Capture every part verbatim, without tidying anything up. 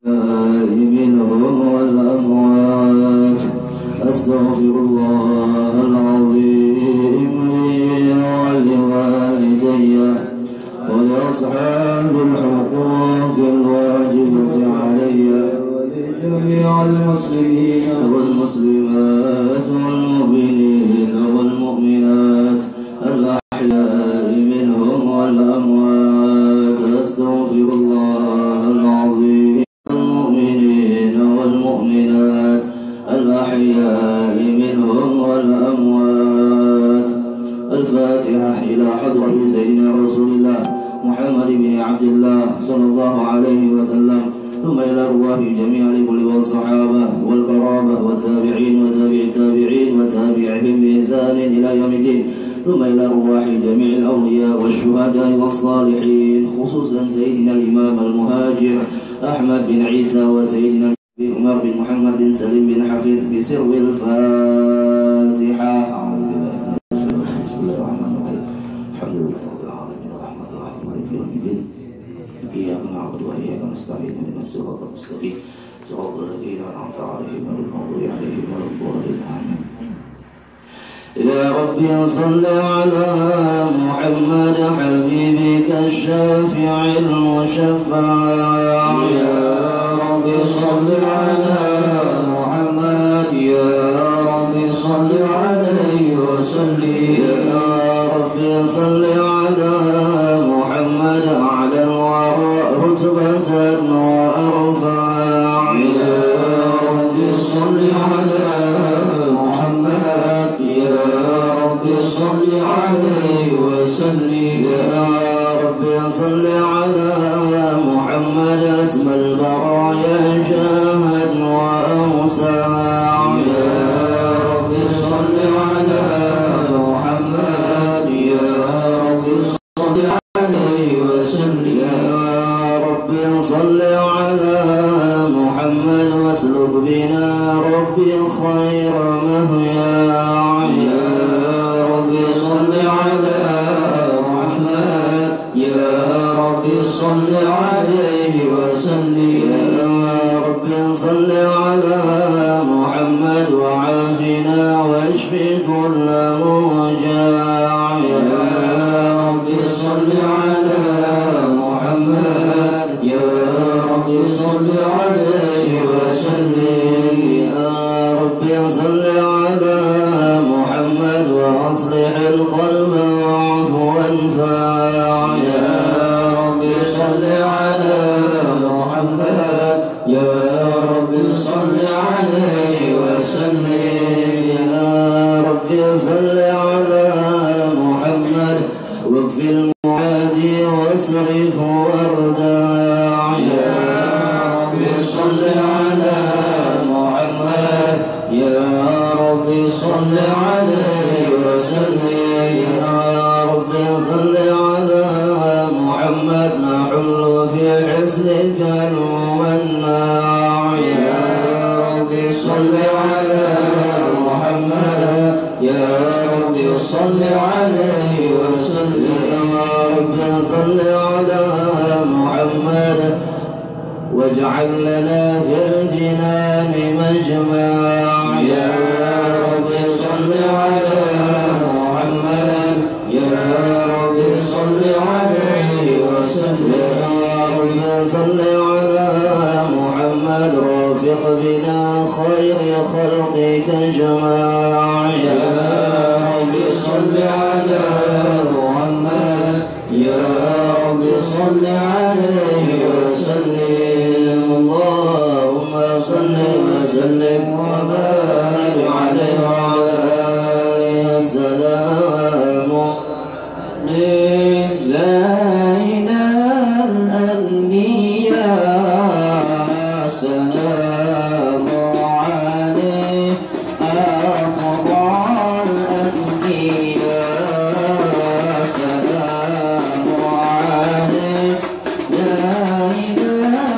منهم والأموات. أستغفر الله العظيم لي ولوالدي ولأصحاب الحقوق الواجبة علي ولجميع المسلمين والمسلمات والمؤمنين والمؤمنات الأحياء منهم والأموات. أستغفر الله العظيم المؤمنين والمؤمنات الأحياء منهم والأموات. الفاتحة إلى حضرة سيدنا رسول الله محمد بن عبد الله صلى الله عليه وسلم، ثم إلى أرواح جميع الكل والصحابة والقرابة والتابعين وتابع التابعين وتابعهم بإحسان إلى يوم الدين، ثم إلى أرواح جميع الأولياء والشهداء والصالحين، خصوصا سيدنا الإمام المهاجر أحمد بن عيسى وسيدنا عمر بن محمد بن سليم بن حفيظ بسر الفاتحة. بسم الله الرحمن الرحيم. الحمد لله رب العالمين الرحمن الرحيم مالك يوم الدين، إياك نعبد وإياك نستعين اهدنا الصراط المستقيم صراط الذين أنعمت عليهم غير المغضوب عليهم ولا الضالين آمين. يا ربي صل على محمد حبيبك الشافع المشفع. يا ربي صل على محمد، يا ربي صل عليه وسلم. يا ربي صل على محمد على الورى رتبة وأرفع. يا ربي صل على محمد، يا ربي صل عليه وسلم. يا ربي صل على محمد اسم البرايا جاهد وأوسع. يا ربي صل على محمد، يا ربي صل عليه وسلم. يا ربي صل على محمد واسلك بنا ربي خير مهيا. يا ربي صل على محمد، يا ربي صل عليه وسلم. يا ربي صل على محمد وعافنا واشف كل موجع. يا ربي صل على محمد، يا ربي صل عليه وسلم. يا ربي صل على محمد وأصلح القلب واعف وانفع. يا ربي صل على محمد، يا ربي صل عليه وسلم. يا ربي صل على محمد واكفي المعادي واصرف واردع. يا ربي صل على محمد، يا ربي صل عليه وسلم. يا ربي صل على محمد نحل في حسنك الممنع. يا ربي صل على محمد، يا ربي صل عليه وسلم. يا ربي صل على محمد واجعل لنا في الجنان مجمع. يا ربي صل على محمد، يا ربي صل عليه وسلم. يا ربي صل على محمد رافق بنا خير خلقك جماع. يا ربي صل على محمد، يا ربي صل عليه وسلم. اللهم صل وسلم وبارك عليه وعلى آله السلام. زين الأنبياء سلام عليه أفضل الأنبياء سلام عليه. زين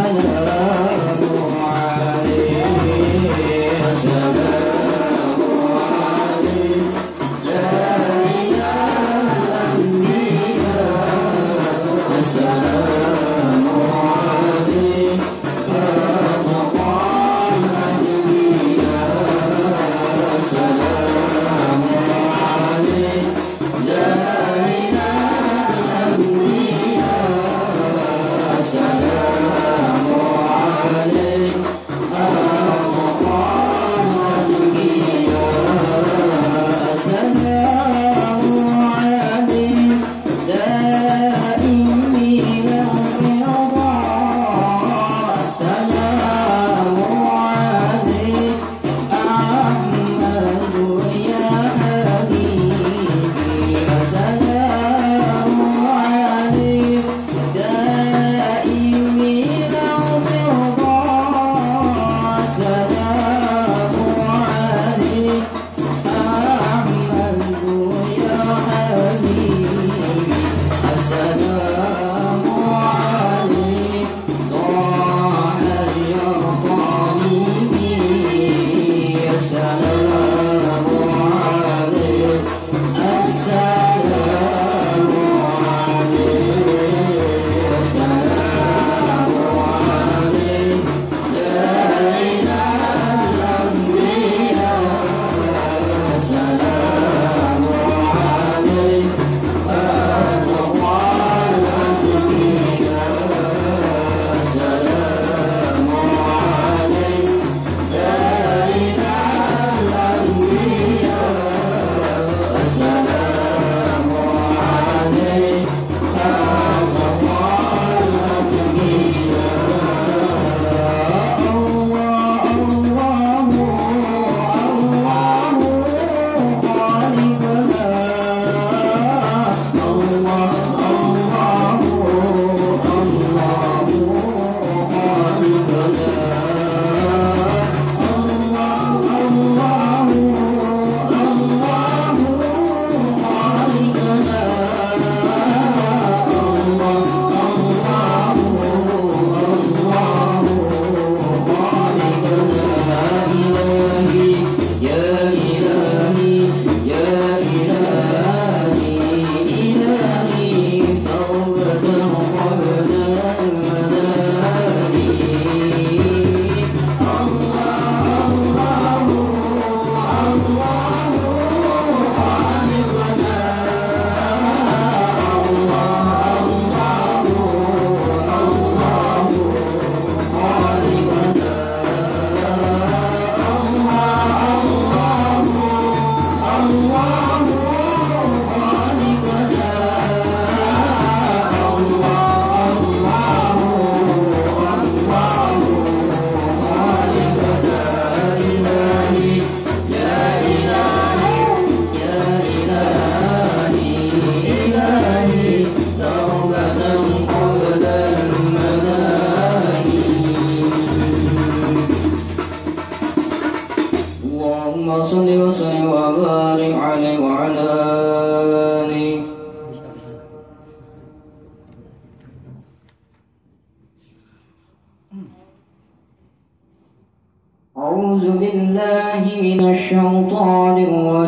أعوذ بالله من الشيطان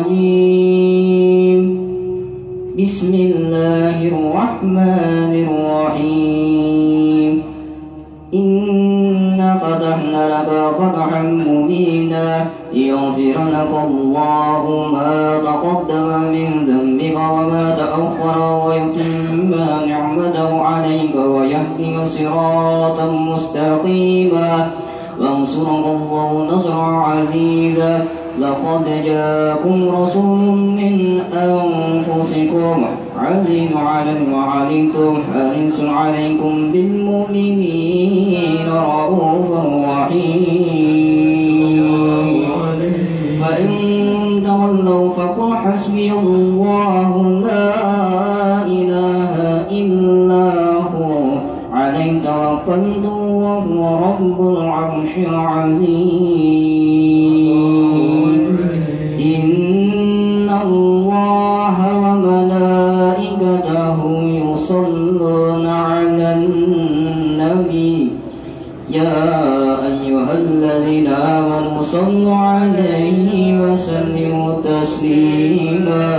الرجيم. بسم الله الرحمن الرحيم. إنا فتحنا لك فتحا مبينا ليغفر لك الله ما تقدم من ذنبك وما تأخر ويتم نعمته عليك ويهديك صراطا مستقيما وانصرك الله نصرا عزيزا. لقد جاءكم رسول من أنفسكم عزيز على ما عنتم حريص عليكم بالمؤمنين رؤوف رحيم. فإن تولوا فقل حسبي الله لا إله إلا هو عليه توكلت وهو رب العرش العظيم. إن الله وملائكته يصلون على النبي يا أيها الذين آمنوا صلوا عليه وسلموا تسليما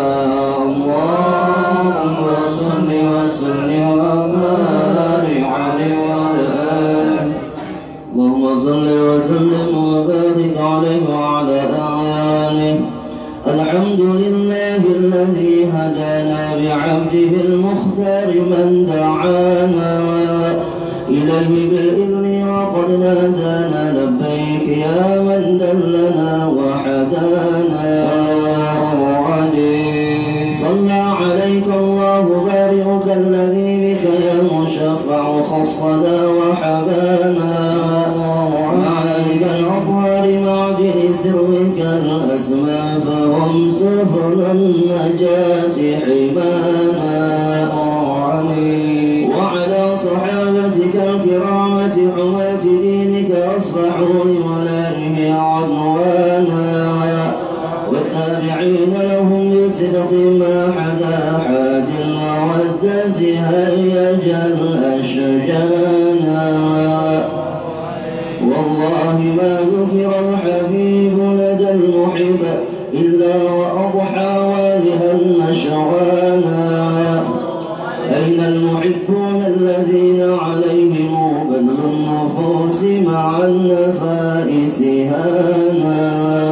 اللهم صل وسلم وبارك عليه وعلى آله اللهم صل وسلم وبارك عليه وعلى آله الحمد لله الذي هدانا بعبده المختار من دعانا إليه بالإذن وقد نادانا لبيك يا من دلنا وحدانا صلى عليك الله بارئك الذي بك يا مشفع خصنا وحبانا معالج الأطهار معدن سرك الأسمى فهم سفن النجاة حمانا وعلى صحابتك الكرامة حماة دينك أصبحوا لولائه عنوانا والتابعين لهم بصدق ما حدا حاد المودة هيج الأشجانا والله ما ذكر الحبيب لدى المحب إلا وأضحى والها نشوانا أين المحبون الذين عليهم بذل النفوس مع النفائس هانا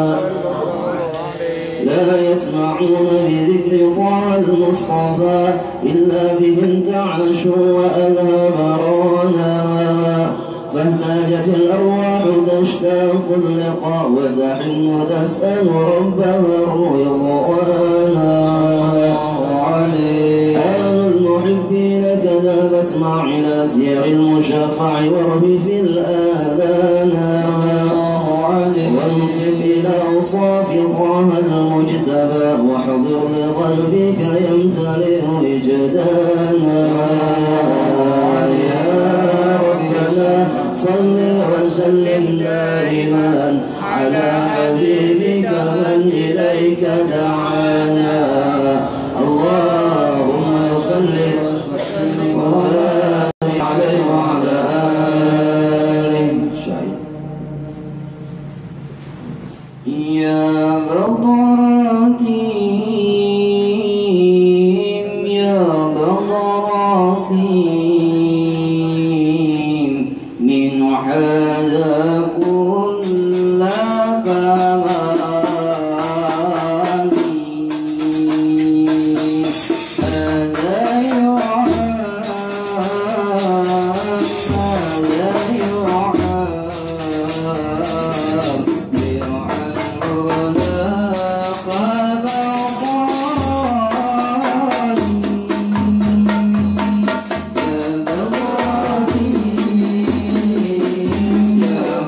لا يسمعون بذكر طه المصطفى إلا به انتعشوا وأذهب رانا فاهتاجت الأرواح تشتاق اللقاء وتحن تسأل ربها الرضوانا آل المحبين كذا فاسمع إلى سير المشفع وارف في الآذان وانصت إلى أوصاف طه المجتبى واحضر لقلبك يمتلئ وجدانا يا ربنا صل وسلم دائما على حبيبك من إليك دعانا اللهم صل وبارك عليه وعلى آله يا بضراتيم يا بضراتيم من هذا كل كمالي هذا يعاب هذا يعاب Yeah.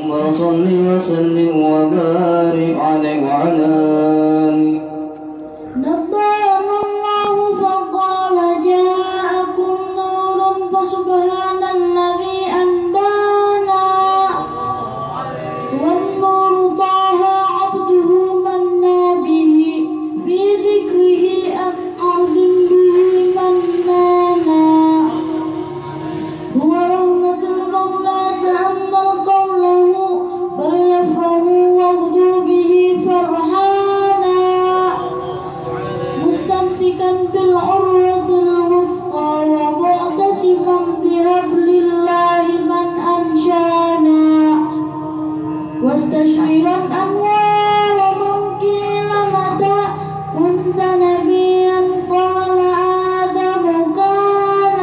اللهم صل وسلم وبارك عليه وعلى آله. نبأنا الله فقال جاءكم نور فسبحان الذي أنبانا والنور طه عبده منا به في ذكره أعظم به منانا هو رحمة المولى تأمل قوله فليفرحوا واغدوا به فرحانا مستمسكا بالعروة الوثقى ومعتصما بحبل الله من أنشانا واستشعرا أنوار من قيل متى كنت نبيا قال آدم كان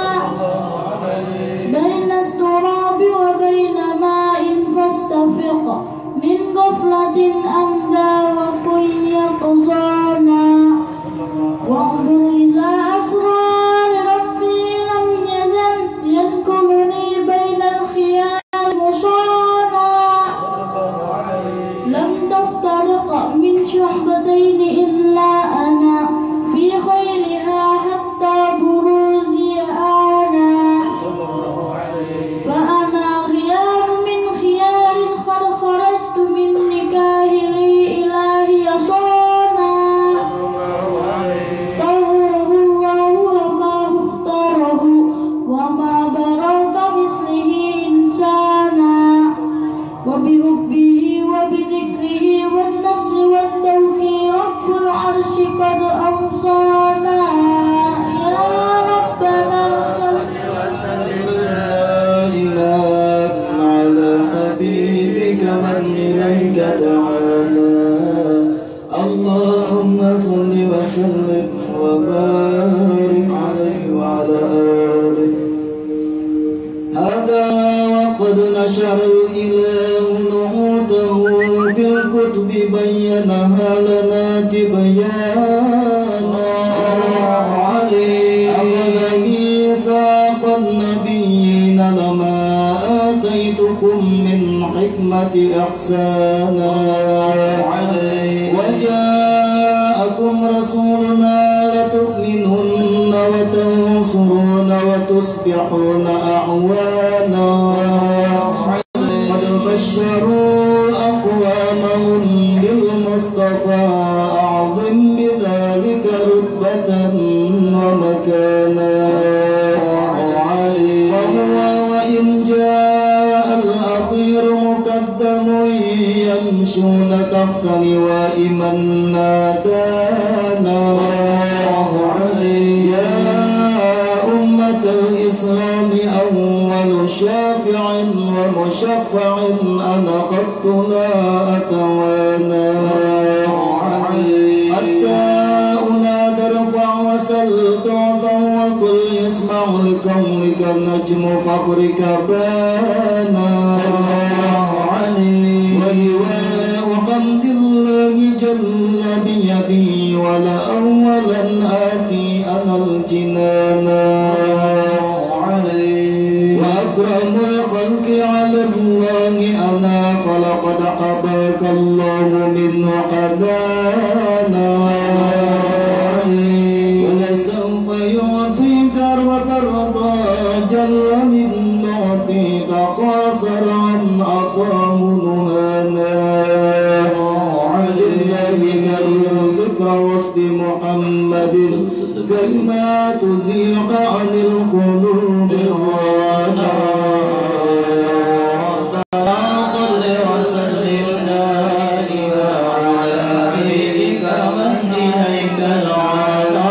بين التراب وبين ماء فاستفق من غفلة أمدى وكن يقظانا وانظر إلى أسرار ربي لم يزل ينقلني بين الخيال مصانا لم تفترق من شعبتين إلا أنا في خيرها حتى بروزي أنا فأنا خيار من خيار قد خرجت من نكاه لي إلهي صانا طهره الله وما اختاره وما برا كمثله إنسانا وبحبه وبذكره والنصر والتوفيق رب العرش قد أوصانا يا ربنا صل دائما على حبيبك من إليك دعانا اللهم صل وسلم وبارك عليه وعلى آله. هذا وقد نشر الإله نعوته في الكتب بينها لنا تبيانا أخذ ميثاق النبيين لما آتيتكم من حكمة إحسانا وجاءكم رسولنا لتؤمنن وتنصرون وتصبحون أعوانا قد بشروا أقوامهم بالمصطفى أعظم بذلك رتبة ومكانا وهو وإن جاء الأخير مقدم يمشون تحت لواء من نادانا يا أمة الإسلام أول شافع ومشفع أنا قد لا أتوانى حتى أنادى ارفع وسل تعظم وقل يسمع لكونك نجم فخرك بانا ولواء حمد الله جل بيدي ولأولا آتي أنا الجنانا وأكرم الخلق على الله أنا فلقد حباك الله منه حبانا ولسوف يعطيك وترضى جل من نعطيك قاصر عن أقام نهانا لله كرر ذكر وصف محمد كلما تزيغ عن القلوب الرانا صل وسلم دائما على حبيبك من إليك دعانا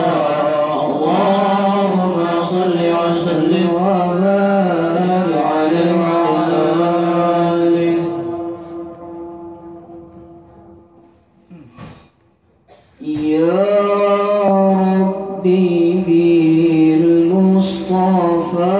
اللهم صل وسلم وبارك عليه وعلى آله. يا ربي بالمصطفى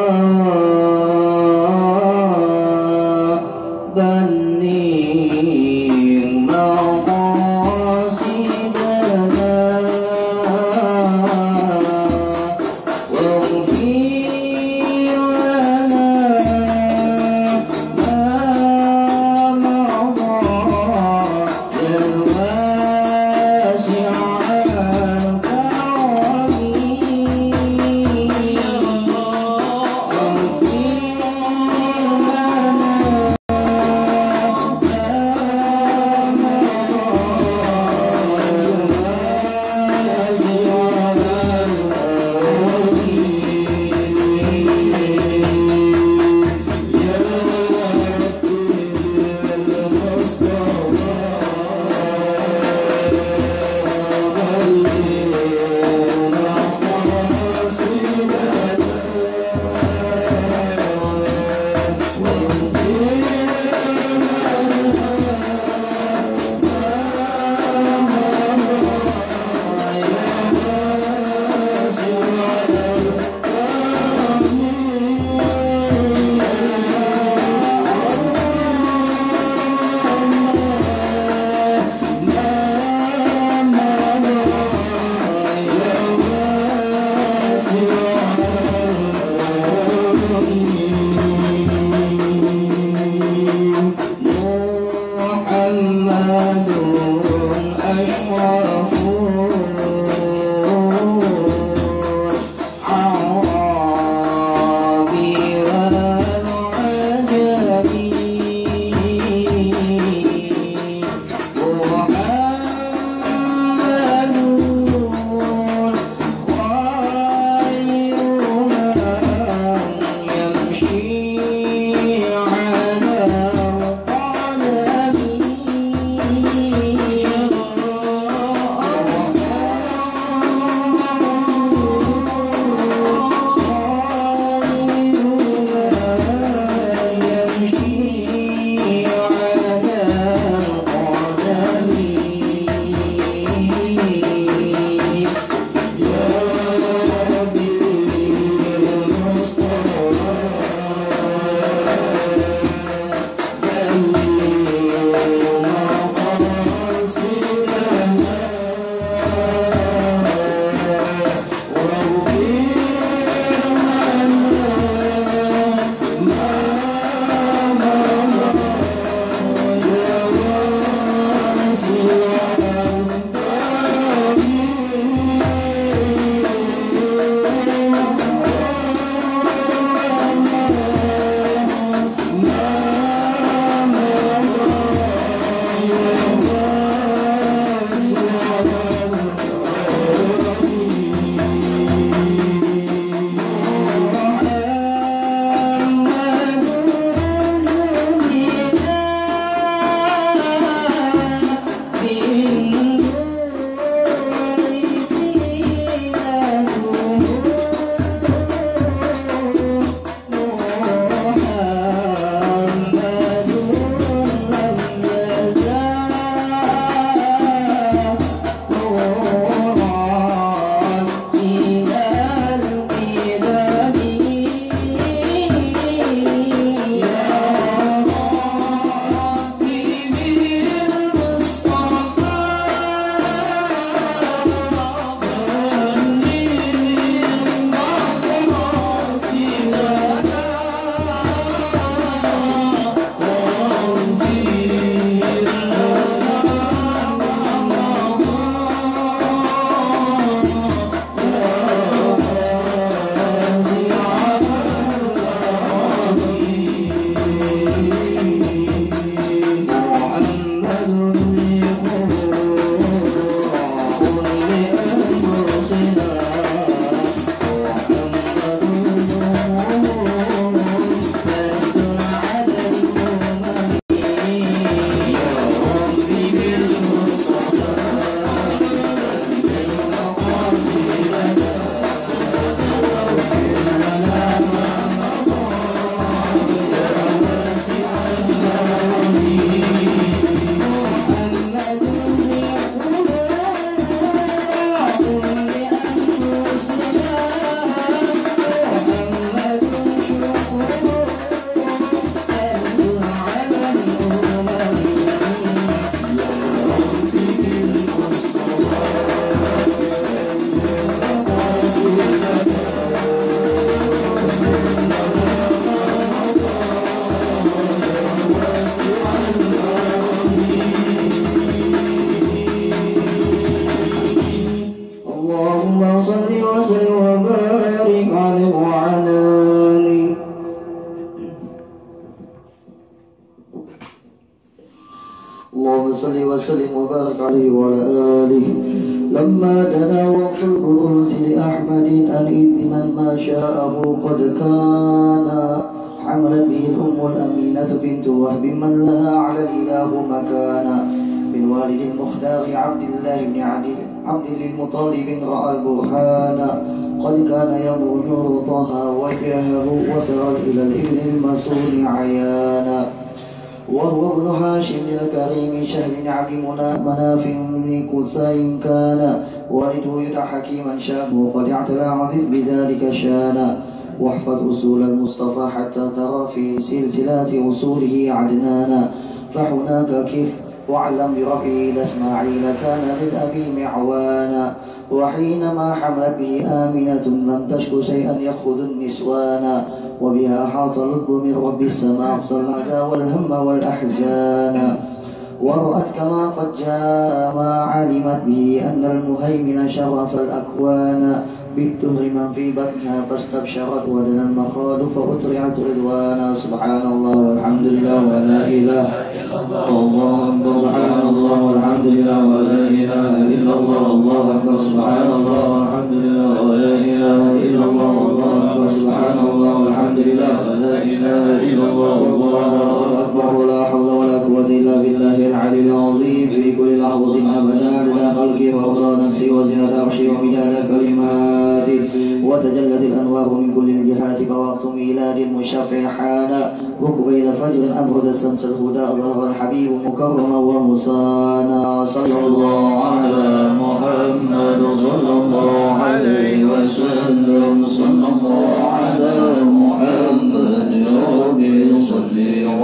اللهم صل وسلم وبارك عليه وعلى آله. لما دنا وقت البروز لأحمد أن إذ من ما شاءه قد كان حملت به الأم الأمينة بنت وهب من لها على الإله مكانا من والد المختار عبد الله بن عبد للمطلب رأى البرهان قد كان يمر نور طه وجهه وسرى إلى الابن المسؤول عيانا وهو ابن هاشم الكريم شهم بن عبد مناف بن قصي كان والده يدعى حكيما شابه قد اعتلى عزيز بذلك شانا واحفظ أصول المصطفى حتى ترى في سلسلات أصوله عدنانا فهناك كيف واعلم برفعه لإسماعيل كان للأبي معوانا وحينما حملت به آمنة لم تشك شيئا يأخذ النسوانا وبها أحاط اللطف من رب السماء أقصى الأعداء والهم والأحزان ورأت كما قد جاء ما علمت به أن المهيمن شرف الأكوان بالدهر من في بطنها فاستبشرت ودنا المخاض فأطرعت رضوانا سبحان الله والحمد لله ولا إله إلا الله سبحان الله والحمد لله ولا إله إلا الله والله أكبر سبحان الله والحمد لله ولا إله إلا الله والله أكبر سبحان الله والحمد لله ولا إله إلا الله والله أكبر ولا حول ولا قوة إلا بالله العلي العظيم في كل لحظة أبدا عدد خلقه ورضا نفسه وزنة عرشه ومداد كلماته وتجلت الأنوار من كل الجهات فوقت ميلاد المشفع حان وقبيل فجر أبرز الشمس الهدى ظهر الحبيب مكرما ومصانا صلى الله على محمد صلى الله عليه وسلم صلى الله على محمد يا ربي صل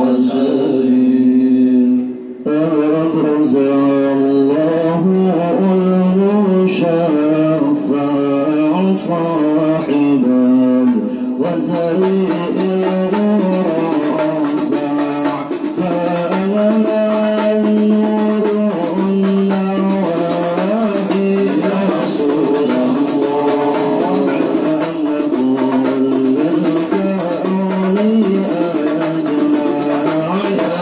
وسلم أبرز الله المشفع صاحبا وزريء الرافع فأنا النور النواحي يا رسول الله أن كل الكون أجمع يا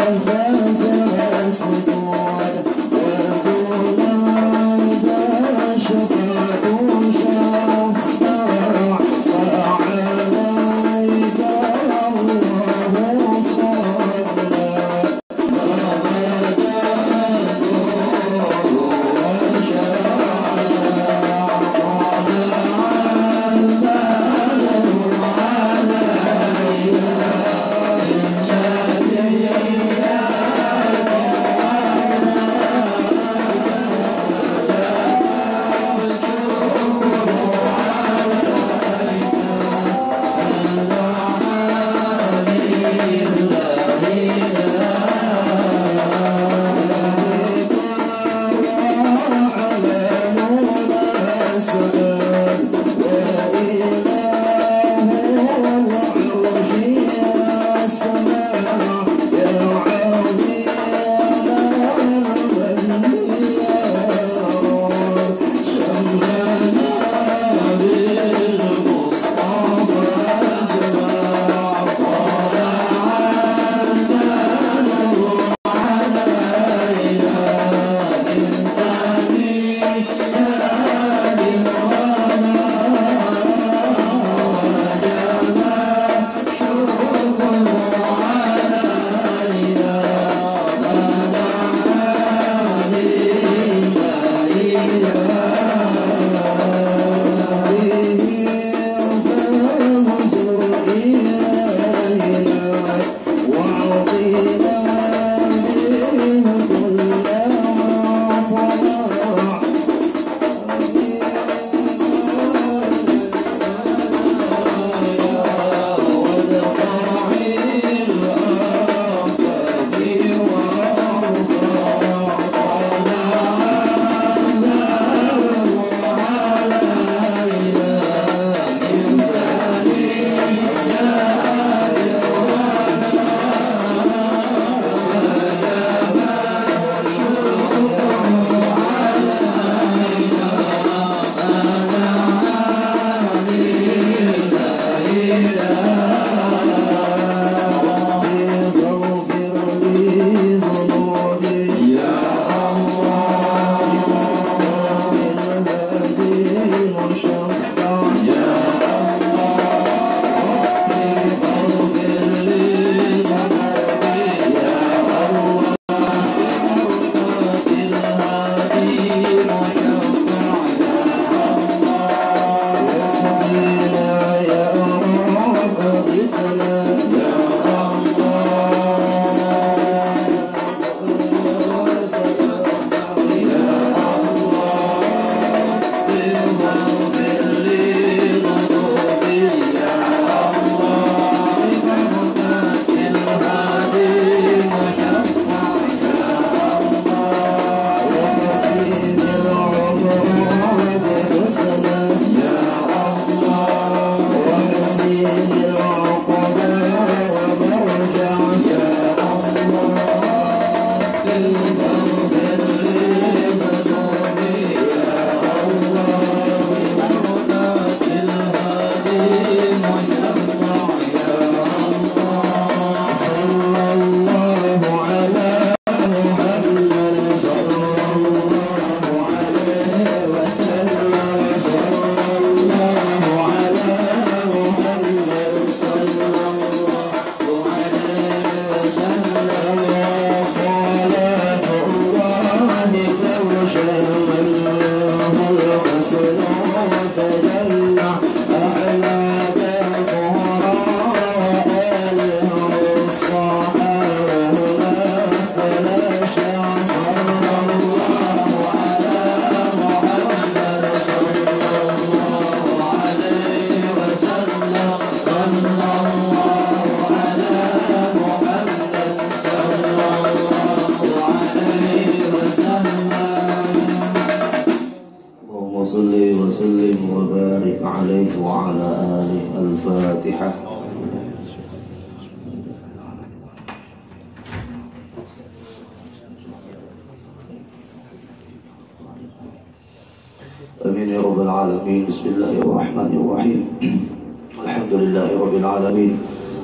آمين يا رب العالمين. بسم الله الرحمن الرحيم. الحمد لله رب العالمين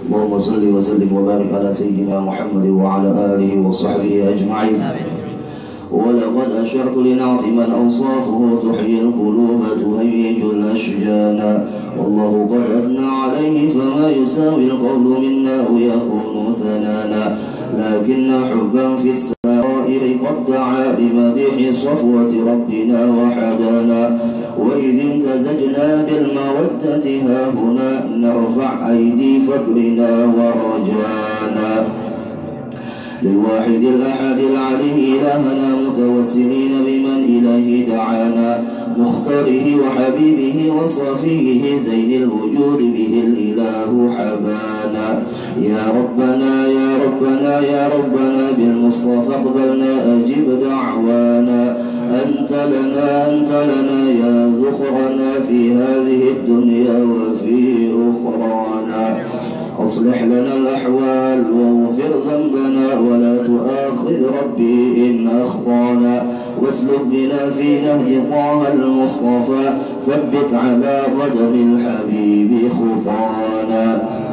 اللهم صل وسلم وبارك على سيدنا محمد وعلى آله وصحبه أجمعين. ولقد أشرت لنعت من أوصافه تحيي القلوب تهيج الأشجان، والله قد أثنى عليه فما يساوي القول منا ويكون ثنانا، لكن حبا في السرائر قد دعا لمديح صفوة ربنا وحدانا، وإذ امتزجنا بالمودة هاهنا نرفع أيدي فكرنا ورجانا، للواحد الأحد العلي إلهنا متوسلين بمن إليه دعانا، مختاره وحبيبه وصفيه زين الوجود به الإله حبانا. يا ربنا يا ربنا يا ربنا بالمصطفى اقبلنا أجب دعوانا، أنت لنا أنت لنا يا ذخرنا في هذه الدنيا وفي أخرانا، أصلح لنا الأحوال واغفر ذنبنا ولا تؤاخذ ربي إن أخطأنا، واسلك بنا في نهج طه المصطفى ثبت على قدم الحبيب خطانا.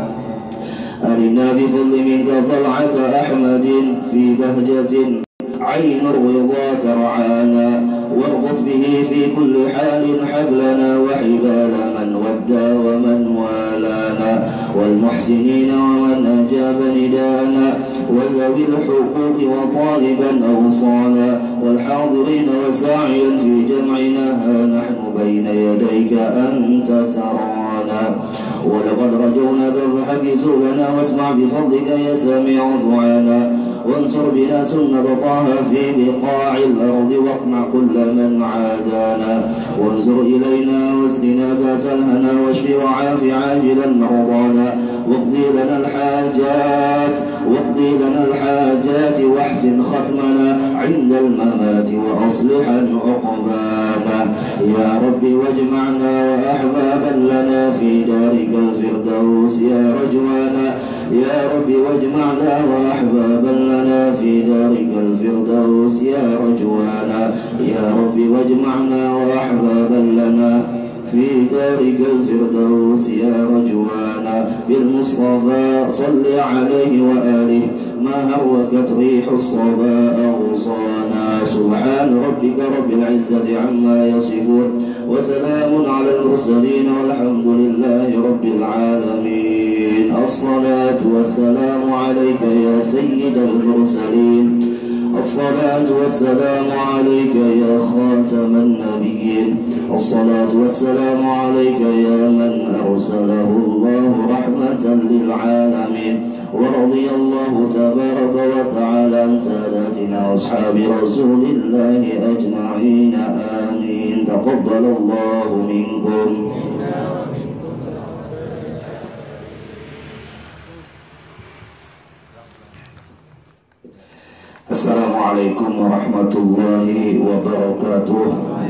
أرنا بفضل منك طلعة أحمد في بهجة عين الرضا ترعانا، واربط به في كل حال حبلنا وحبال من ودى ومن والانا، والمحسنين ومن أجاب ندانا، وذوي الحقوق وطالبا أوصانا، والحاضرين وساعيا في جمعنا ها نحن بين يديك أنت ترانا، ولقد رجونا ذبحك سؤلنا واسمع بفضلك يا سامع دعانا، وانصر بنا سنة طه في بقاع الأرض واقمع كل من عادانا، وانظر إلينا واسقنا كاس الهنا واشف وعاف عاجلا مرضانا، واقضي لنا الحاجات واقضي لنا الحاجات واحسن ختمنا عند الممات وأصلحا عقبانا، يا رب واجمعنا وأحبابا لنا في دارك الفردوس يا رجوانا، يا رب واجمعنا وأحبابا لنا في دارك الفردوس يا رجوانا، يا رب واجمعنا وأحبابا لنا في دارك الفردوس يا رجوانا، بالمصطفى صل عليه وآله ما هركت ريح الصبا أغصانا، سبحان ربك رب العزة عما يصفون وسلام على المرسلين والحمد لله رب العالمين. الصلاة والسلام عليك يا سيد المرسلين، الصلاة والسلام عليك يا خاتم النبيين، الصلاة والسلام عليك يا من أرسله الله رحمة للعالمين، ورضي الله تبارك وتعالى عن ساداتنا أصحاب رسول الله أجمعين آمين. تقبل الله منكم. السلام عليكم ورحمة الله وبركاته.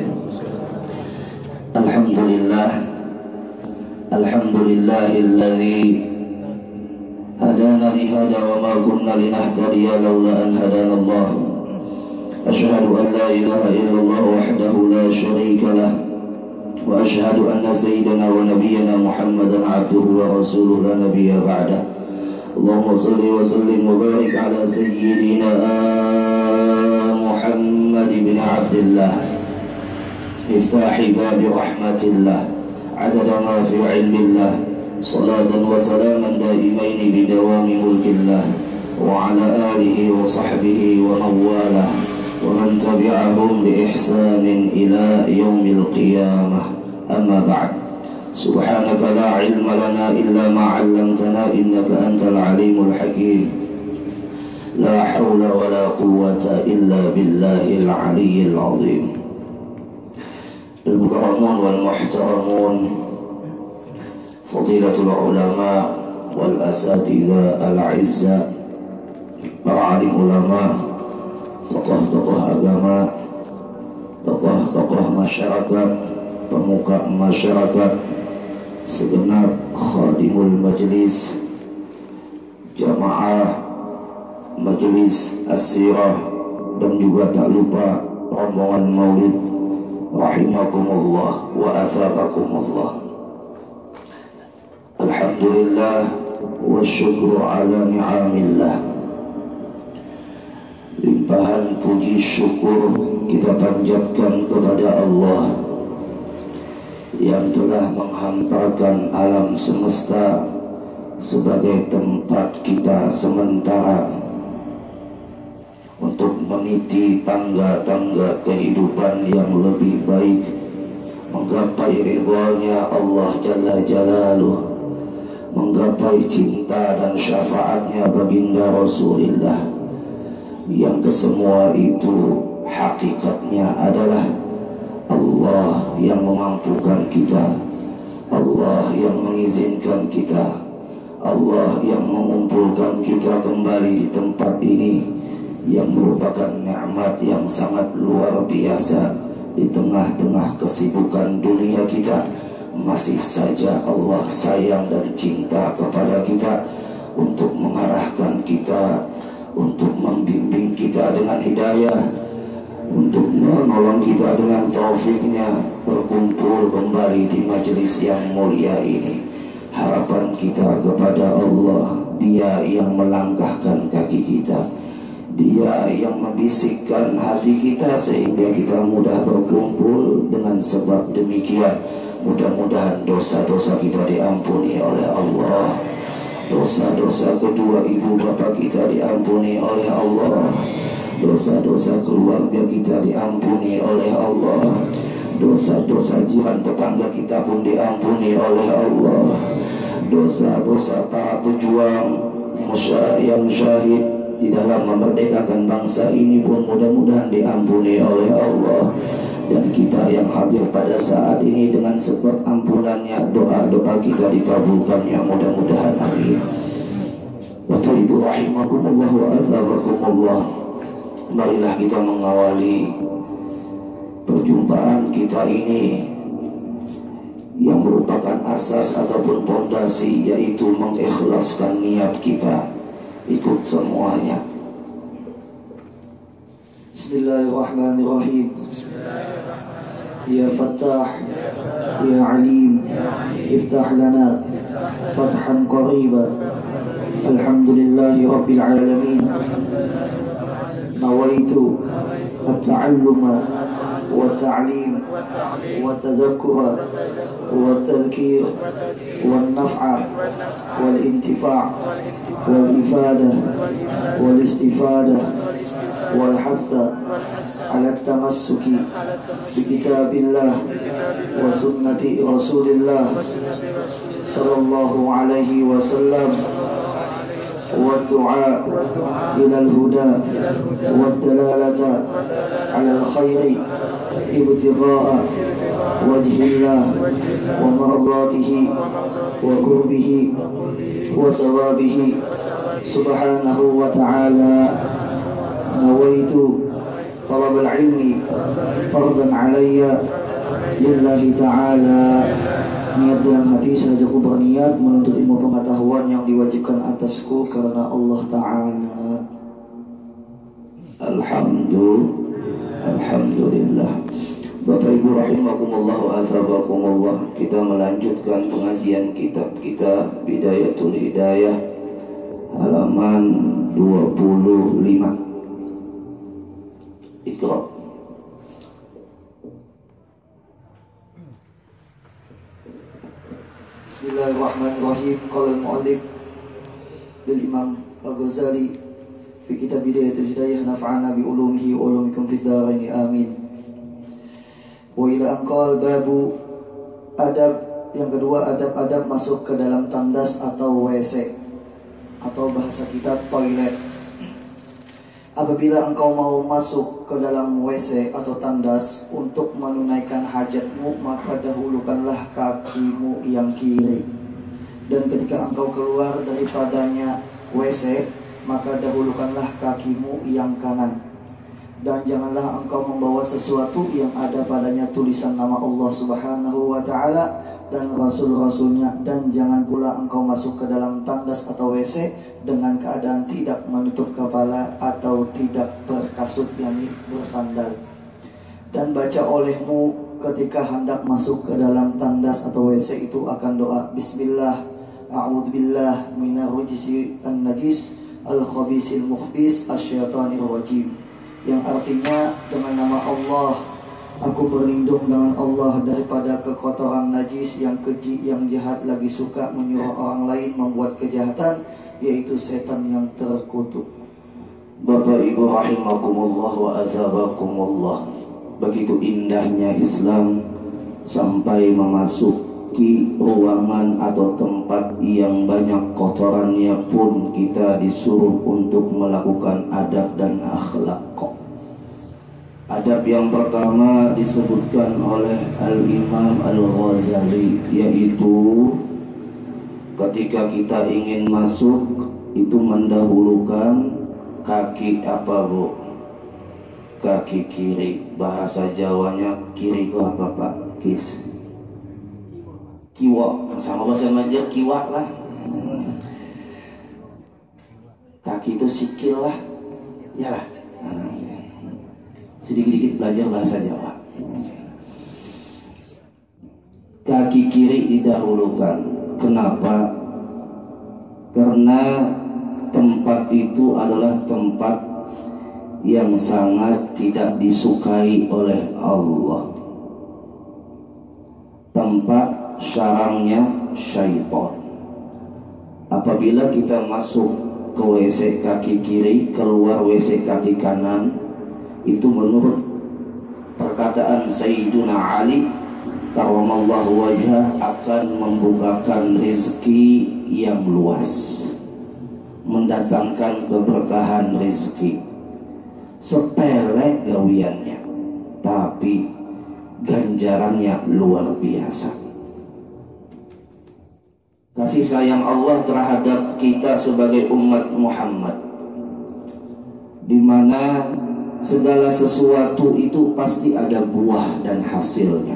الحمد لله الحمد لله الذي هدانا لهذا وما كنا لنهتدي لولا أن هدانا الله. أشهد أن لا إله إلا الله وحده لا شريك له، وأشهد أن سيدنا ونبينا محمدا عبده ورسوله لا نبي بعده. اللهم صل وسلم وبارك على سيدنا محمد بن عبد الله مفتاح باب رحمة الله عدد ما في علم الله، صلاة وسلاما دائمين بدوام ملك الله، وعلى آله وصحبه ومن والاه ومن تبعهم بإحسان إلى يوم القيامة. أما بعد، سبحانك لا علم لنا إلا ما علمتنا إنك أنت العليم الحكيم، لا حول ولا قوة إلا بالله العلي العظيم. المكرمون والمحترمون، فضيلة العلماء والأساتذة الأعزاء، para alim ulama, tokoh-tokoh agama, tokoh-tokoh masyarakat, pemuka masyarakat, segenap khadimul majlis, jamaah majlis as-sirah, dan juga tak lupa rombongan maulid, rahimakumullah wa athabakumullah. Alhamdulillah, والشكر على نعم الله. Limpahan puji syukur kita panjatkan kepada Allah yang telah menghamparkan alam semesta sebagai tempat kita sementara untuk meniti tangga-tangga kehidupan yang lebih baik, menggapai ridhanya Allah Jalla Jalaluh, menggapai cinta dan syafaatnya baginda Rasulullah, yang kesemua itu hakikatnya adalah Allah yang memampukan kita, Allah yang mengizinkan kita, Allah yang mengumpulkan kita kembali di tempat ini, yang merupakan nikmat yang sangat luar biasa. Di tengah-tengah kesibukan dunia kita, masih saja Allah sayang dan cinta kepada kita untuk mengarahkan kita, untuk membimbing kita dengan hidayah, untuk menolong kita dengan taufiknya berkumpul kembali di majelis yang mulia ini. Harapan kita kepada Allah, Dia yang melangkahkan kaki kita, Dia yang membisikkan hati kita sehingga kita mudah berkumpul. Dengan sebab demikian, mudah-mudahan dosa-dosa kita diampuni oleh Allah, dosa-dosa kedua ibu bapa kita diampuni oleh Allah, dosa-dosa keluarga kita diampuni oleh Allah, dosa-dosa jiran tetangga kita pun diampuni oleh Allah, dosa-dosa para pejuang yang syahid di dalam memerdekakan bangsa ini pun mudah-mudahan diampuni oleh Allah. Dan kita yang hadir pada saat ini, dengan sebab ampunannya doa-doa kita dikabulkannya mudah-mudahan, amin. Bapak Ibu rahimakumullah wa azabakumullah, marilah kita mengawali perjumpaan kita ini yang merupakan asas ataupun pondasi, yaitu mengikhlaskan niat kita. Ikut semuanya. Bismillahirrahmanirrahim. Ya Fattah, Ya Alim, iftah lana fathan qariba. Alhamdulillahi Rabbil Alamin. Nawaitu at-ta'alluma والتعليم والتذكر والتذكير والنفع والانتفاع والإفادة والاستفادة والحث على التمسك بكتاب الله وسنة رسول الله صلى الله عليه وسلم والدعاء إلى الهدى والدلالة على الخير ابتغاء وجه الله ومرضاته وقربه وثوابه سبحانه وتعالى. نويت طلب العلم فرضا علي لله تعالى. Niat dalam hati, saya cukup berniat menuntut ilmu pengetahuan yang diwajibkan atasku karena Allah Ta'ala. Alhamdulillah, Alhamdulillah. Bapak Ibu rahimakumullah wa azabakumullah, kita melanjutkan pengajian kitab kita Bidayatul Hidayah, halaman dua puluh lima. Iqra. Bismillahirrahmanirrahim. Qala al-mu'allif lil Imam Al-Ghazali fi kitab Bidayatul Hidayah, nafa'ana bi ulumihi wa ulumikum fid dharain, amin. Wa ila anqal babu adab. Yang kedua, adab-adab masuk ke dalam tandas atau W C, atau bahasa kita toilet. Apabila engkau mau masuk ke dalam W C atau tandas untuk menunaikan hajatmu, maka dahulukanlah kakimu yang kiri. Dan ketika engkau keluar daripadanya W C, maka dahulukanlah kakimu yang kanan. Dan janganlah engkau membawa sesuatu yang ada padanya tulisan nama Allah Subhanahu wa Ta'ala dan Rasul-Rasulnya. Dan jangan pula engkau masuk ke dalam tandas atau W C dengan keadaan tidak menutup kepala atau tidak berkasut, yakni bersandal. Dan baca olehmu ketika hendak masuk ke dalam tandas atau W C itu akan doa, Bismillah, a'udzubillah minar rajisi an-najis al-khabisil mukhbis asyaitanir rajim, yang artinya dengan nama Allah aku berlindung dengan Allah daripada kekotoran najis yang keji, yang jahat lagi suka menyuruh orang lain membuat kejahatan, yaitu setan yang terkutuk. Bapak Ibu rahimakumullah wa azabakumullah, begitu indahnya Islam sampai memasuki ruangan atau tempat yang banyak kotorannya pun kita disuruh untuk melakukan adab dan akhlak. Adab yang pertama disebutkan oleh Al-Imam Al-Ghazali, yaitu ketika kita ingin masuk itu mendahulukan kaki apa bu? Kaki kiri. Bahasa Jawanya kiri itu apa pak? Kis. Kiwa. Sama bahasa Maja kiwa lah. Kaki itu sikil lah. Ya lah. Sedikit-sedikit belajar bahasa Jawa. Kaki kiri didahulukan. Kenapa? Karena tempat itu adalah tempat yang sangat tidak disukai oleh Allah. Tempat sarangnya syaitan. Apabila kita masuk ke W C kaki kiri, keluar W C kaki kanan, itu menurut perkataan Sayyiduna Ali karramallahu wajhah akan membukakan rezeki yang luas, mendatangkan keberkahan rezeki. Sepele gawiannya, tapi ganjarannya luar biasa. Kasih sayang Allah terhadap kita sebagai umat Muhammad, di mana segala sesuatu itu pasti ada buah dan hasilnya.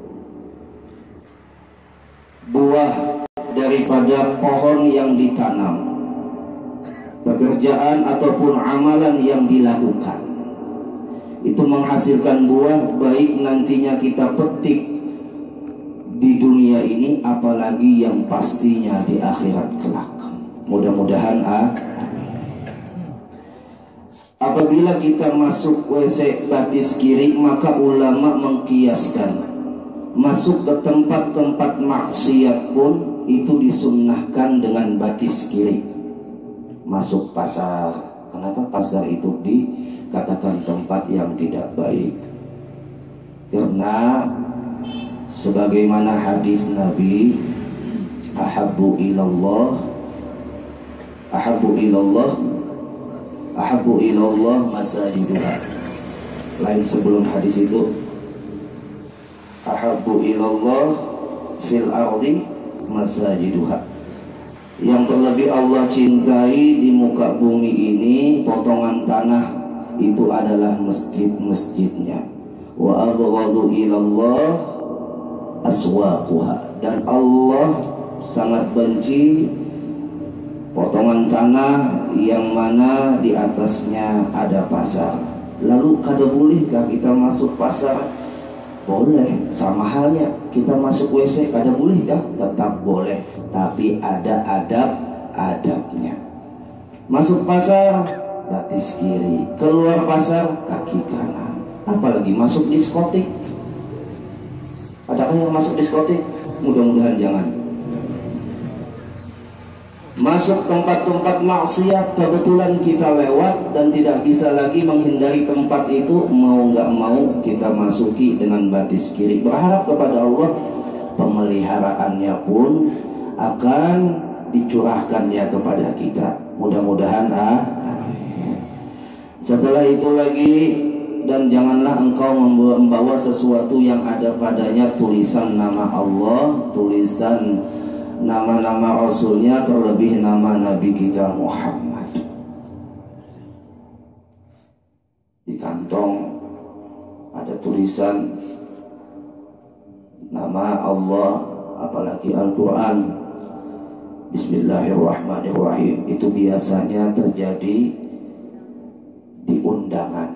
Buah daripada pohon yang ditanam, pekerjaan ataupun amalan yang dilakukan, itu menghasilkan buah, baik nantinya kita petik di dunia ini, apalagi yang pastinya di akhirat kelak. Mudah-mudahan ah. Apabila kita masuk W C batis kiri, maka ulama mengkiaskan masuk ke tempat-tempat maksiat pun itu disunnahkan dengan batis kiri. Masuk pasar, kenapa pasar itu dikatakan tempat yang tidak baik? Karena sebagaimana hadis Nabi, ahabbu ilallah ahabbu ilallah ahabbu ilallah masajiduha. Lain sebelum hadis itu, ahabbu ilallah fil ardi masajiduha. Yang terlebih Allah cintai di muka bumi ini, potongan tanah itu adalah masjid-masjidnya. Wa abghadu ilallah aswaquha. Dan Allah sangat benci potongan tanah yang mana di atasnya ada pasar. Lalu kada bolehkah kita masuk pasar? Boleh. Sama halnya kita masuk W C, kada bolehkah? Tetap boleh, tapi ada adab-adabnya. Masuk pasar batis kiri, keluar pasar kaki kanan. Apalagi masuk diskotik. Adakah yang masuk diskotik? Mudah-mudahan jangan. Masuk tempat-tempat maksiat, kebetulan kita lewat dan tidak bisa lagi menghindari tempat itu, mau nggak mau kita masuki dengan batis kiri. Berharap kepada Allah pemeliharaannya pun akan dicurahkannya kepada kita. Mudah-mudahan ah. Setelah itu lagi, dan janganlah engkau membawa sesuatu yang ada padanya tulisan nama Allah, tulisan nama-nama Rasulnya, terlebih nama Nabi kita Muhammad. Di kantong ada tulisan nama Allah, apalagi Al-Quran, Bismillahirrahmanirrahim. Itu biasanya terjadi di undangan,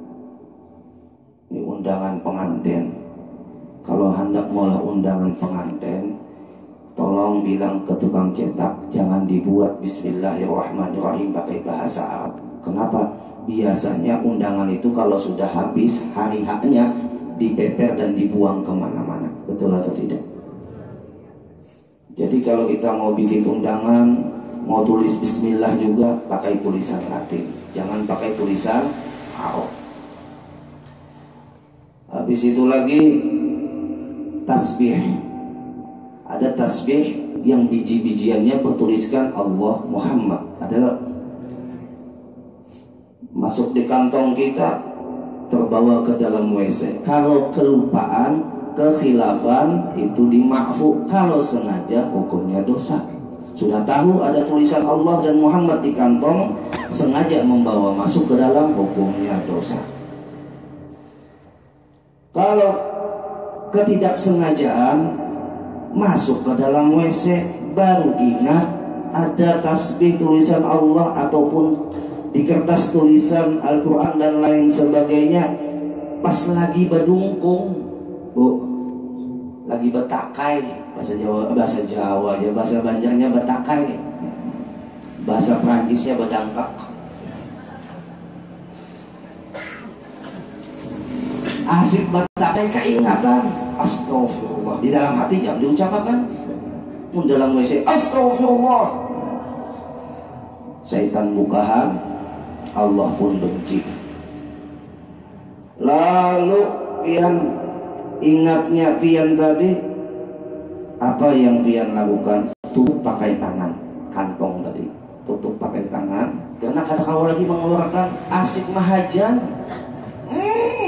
di undangan pengantin. Kalau hendak mulai undangan pengantin, tolong bilang ke tukang cetak jangan dibuat Bismillahirrahmanirrahim pakai bahasa Arab. Kenapa? Biasanya undangan itu kalau sudah habis hari haknya dipeper dan dibuang kemana-mana. Betul atau tidak? Jadi kalau kita mau bikin undangan, mau tulis Bismillah juga pakai tulisan Latin, jangan pakai tulisan Arab. Habis itu lagi tasbih. Ada tasbih yang biji-bijiannya bertuliskan Allah Muhammad. Ada masuk di kantong kita, terbawa ke dalam W C. Kalau kelupaan, kekhilafan itu dima'fu. Kalau sengaja hukumnya dosa. Sudah tahu ada tulisan Allah dan Muhammad di kantong, sengaja membawa masuk ke dalam, hukumnya dosa. Kalau ketidaksengajaan masuk ke dalam W C, baru ingat ada tasbih tulisan Allah ataupun di kertas tulisan Al-Quran dan lain sebagainya, pas lagi badungkung, bu, lagi betakai, bahasa Jawa, bahasa Jawa aja, bahasa Banjarnya betakai, bahasa Prancisnya bedangkak. Asik betakai keingatan, astagfirullah, di dalam hati jangan diucapkan, mun dalam W C astagfirullah, syaitan bukahan, Allah pun benci. Lalu pian ingatnya pian tadi, apa yang pian lakukan? Tutup pakai tangan, kantong tadi tutup pakai tangan, karena kadang kala lagi mengeluarkan asik mahajan. hmm.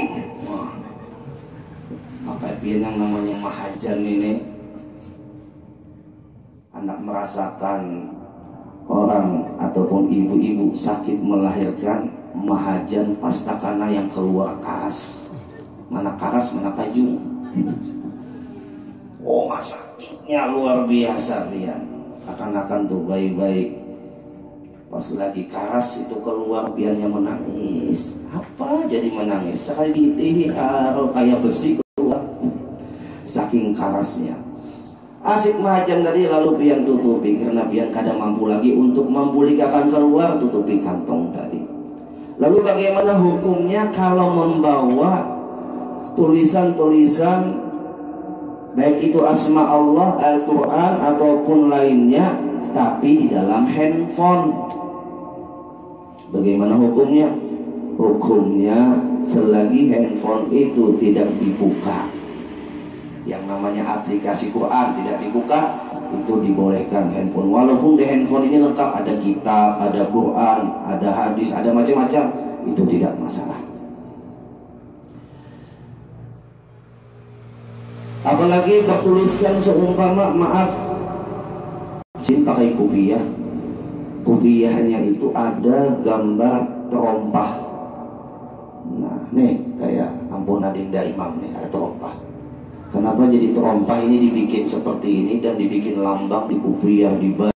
Maka pian yang namanya mahajan ini, anak merasakan orang ataupun ibu-ibu sakit melahirkan, mahajan pastakana yang keluar karas, mana karas mana kajung. Oh, sakitnya luar biasa pian. Akan-akan tuh baik-baik, pas lagi karas itu keluar piannya menangis. Apa jadi menangis? Sekali diitihi kayak besi keluar, saking karasnya. Asik mahajan tadi, lalu pian tutupi, karena pian kadang mampu lagi untuk membulikakan keluar, tutupi kantong tadi. Lalu bagaimana hukumnya kalau membawa tulisan-tulisan, baik itu asma Allah, Al-Quran ataupun lainnya, tapi di dalam handphone? Bagaimana hukumnya? Hukumnya selagi handphone itu tidak dibuka, yang namanya aplikasi Quran tidak dibuka, itu dibolehkan handphone. Walaupun di handphone ini lengkap, ada kitab, ada Quran, ada hadis, ada macam-macam, itu tidak masalah. Apalagi bertuliskan seumpama, maaf, sini pakai kopiah, kopiahnya itu ada gambar terompah. Nah, nih kayak ampun adinda imam nih, ada terompah. Kenapa jadi terompah ini dibikin seperti ini dan dibikin lambang di kopiah, di